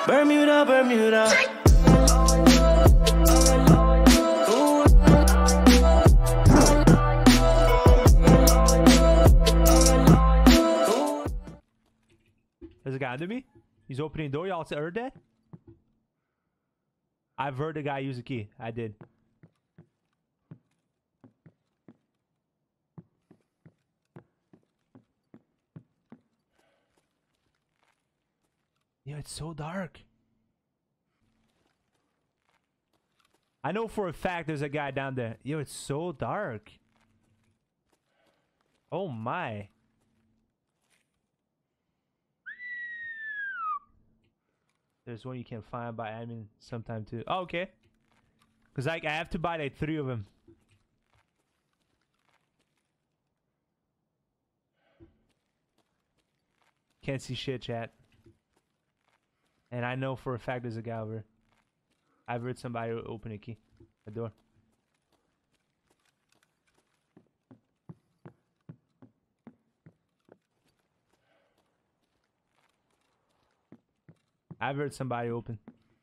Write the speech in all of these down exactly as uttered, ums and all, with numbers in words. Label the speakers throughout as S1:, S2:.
S1: Bermuda, Bermuda.
S2: There's a guy under me. He's opening the door. Y'all heard that? I've heard the guy use a key. I did. Yeah, it's so dark. I know for a fact there's a guy down there. Yo, it's so dark. Oh my. There's one you can find by admin sometime too. Oh, okay. Cause like I have to buy like three of them. Can't see shit, chat. And I know for a fact there's a guy over. I've heard somebody open a key, a door. I've heard somebody open.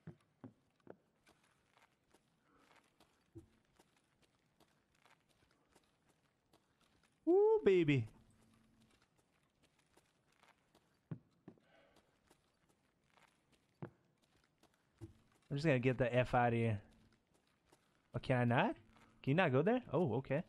S2: Woo, baby. I'm just gonna get the F out of here. Oh, can I not? Can you not go there? Oh, okay.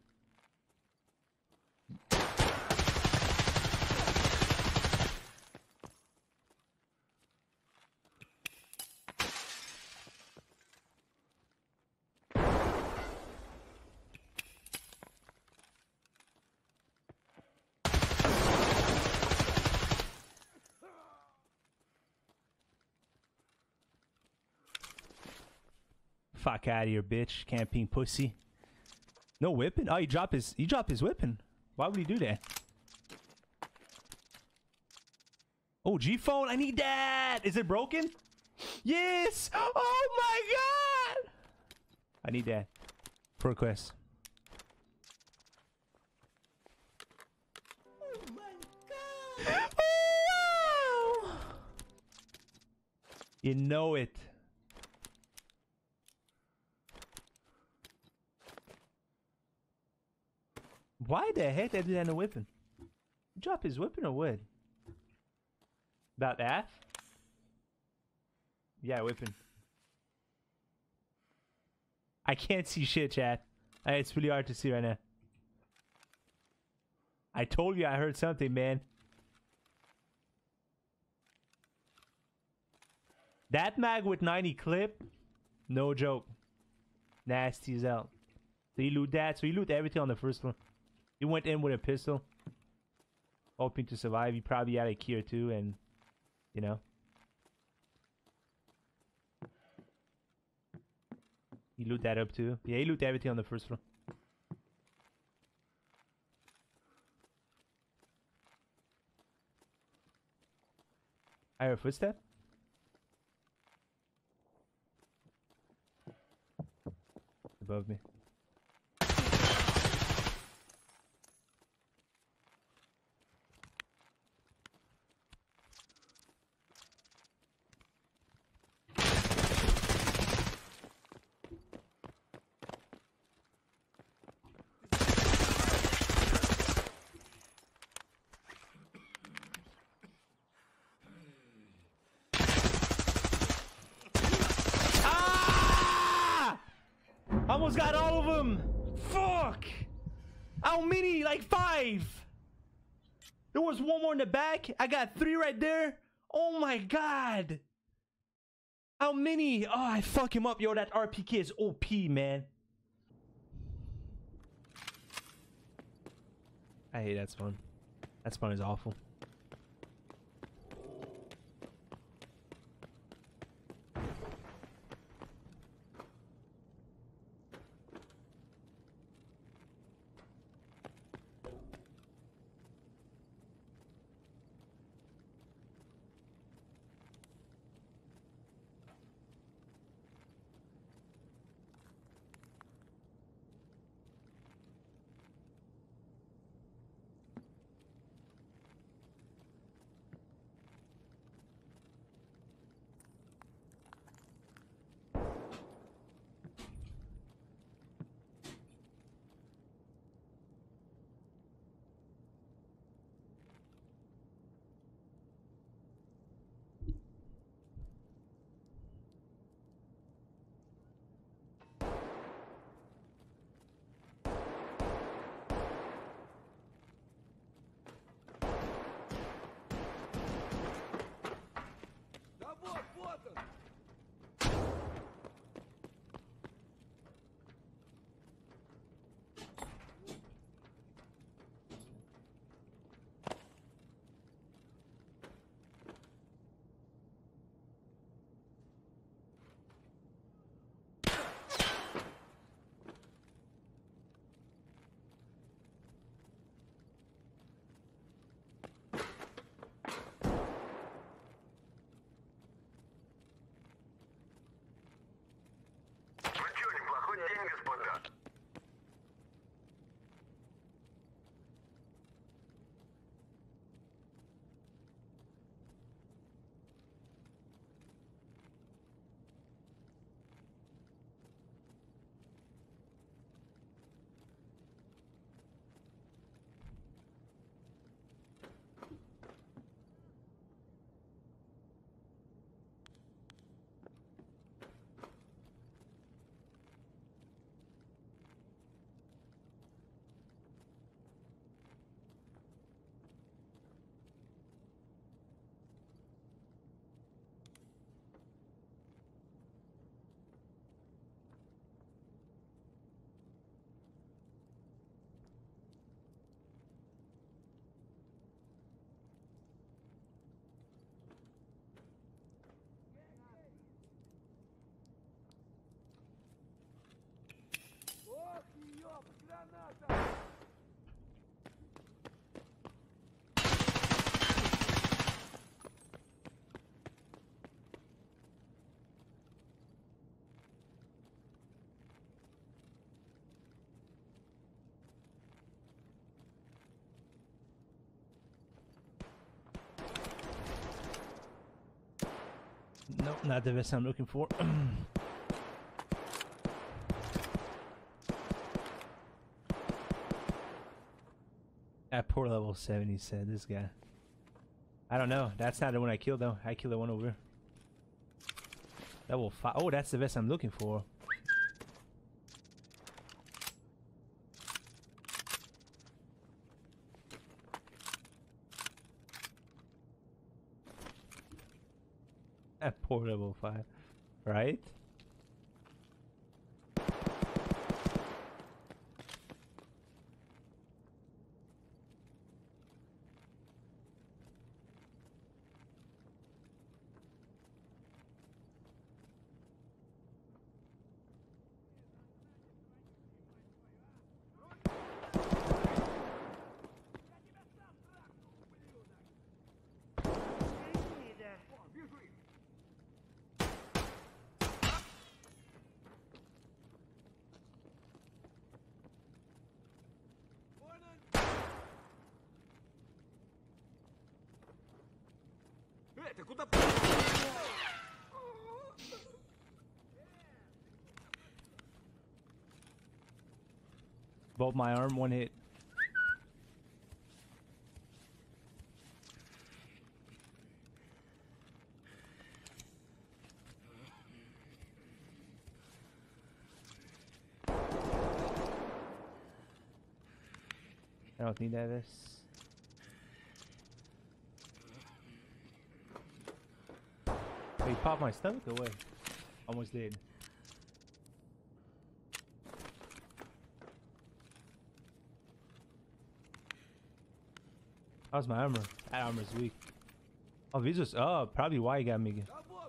S2: Fuck out of here, bitch. Camping pussy. No whipping? Oh, he dropped his he dropped his whipping. Why would he do that? Oh, G phone. I need that. Is it broken? Yes. Oh my god. I need that for a quest. Oh my god. Oh, wow. You know it. Why the heck did that in a whipping? Drop his whipping or what? About that? Yeah, whipping. I can't see shit, chat. Uh, It's really hard to see right now. I told you I heard something, man. That mag with ninety clip, no joke. Nasty as hell. So you loot that. So you loot everything on the first one. You went in with a pistol, hoping to survive. You probably had a key or two, and you know. You loot that up too. Yeah, you loot everything on the first floor. I heard a footstep. Above me. Almost got all of them. Fuck. How many? Like five. There was one more in the back. I got three right there. Oh my god. How many? Oh, I fuck him up. Yo, that R P K is O P, man. I hate that spawn. That spawn is awful. Nope, not the vest I'm looking for. At poor level seventy, said this guy. I don't know. That's not the one I killed though. I killed the one over here. Level five. Oh, that's the vest I'm looking for. At poor level five, right?
S1: Ты куда?
S2: Both my arm, one hit. I don't need that. This. He popped my stomach away. Almost did. How's my armor? That armor's weak. Oh, these was oh, probably why he got me.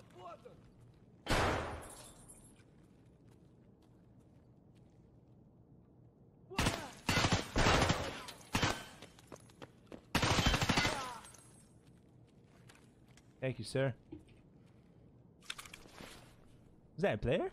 S2: Thank you, sir. Is that a player?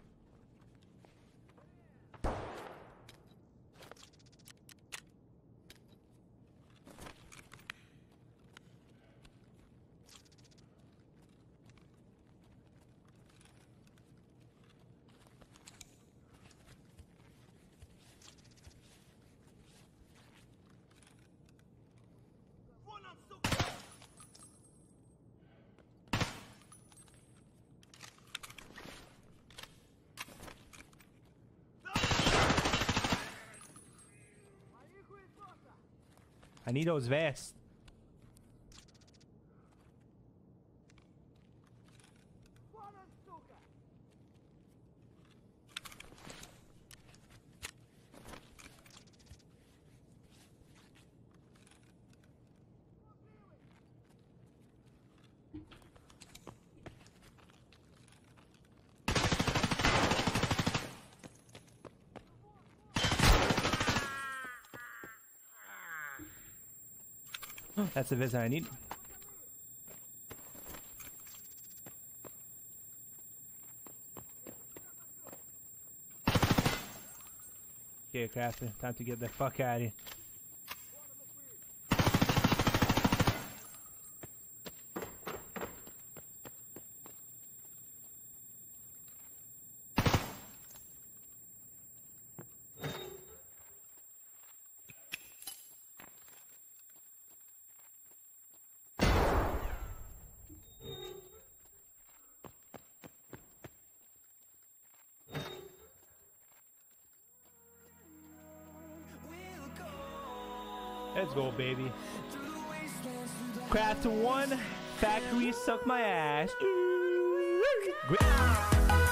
S2: I need those vests. That's the vest I need. Okay, Crafter, time to get the fuck out of here. Let's go, baby. Craft one, factory, suck my ass. Great.